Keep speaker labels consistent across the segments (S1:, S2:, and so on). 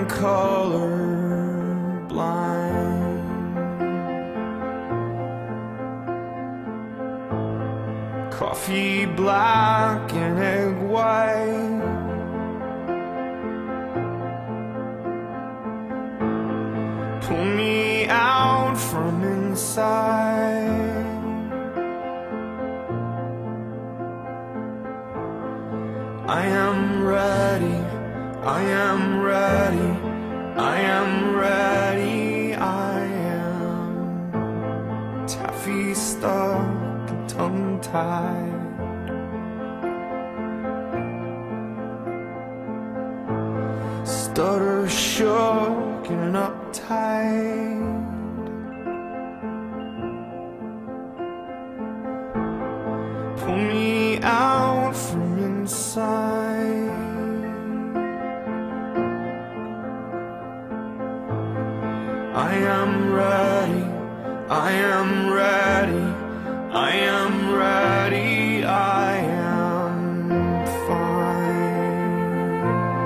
S1: am colorblind. Coffee black and egg white, pull me out from inside. I am ready, I am ready, I am ready, I am taffy stuck and tongue-tied. Stutter shook and uptight. Pull me out from inside. I am ready, I am ready, I am ready, I am fine.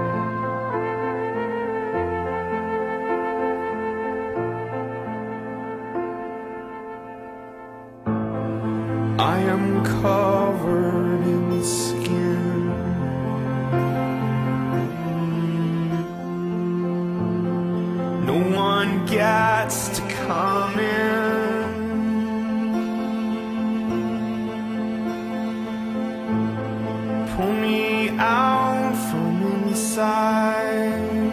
S1: I am covered in skin. No one gets to come in. Pull me out from inside.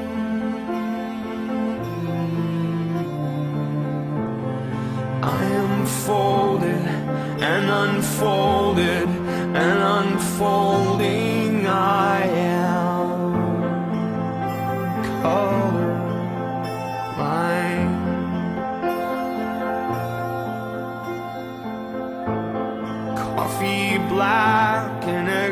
S1: I am folded and unfolded and unfolding. I am colorblind. Coffee black and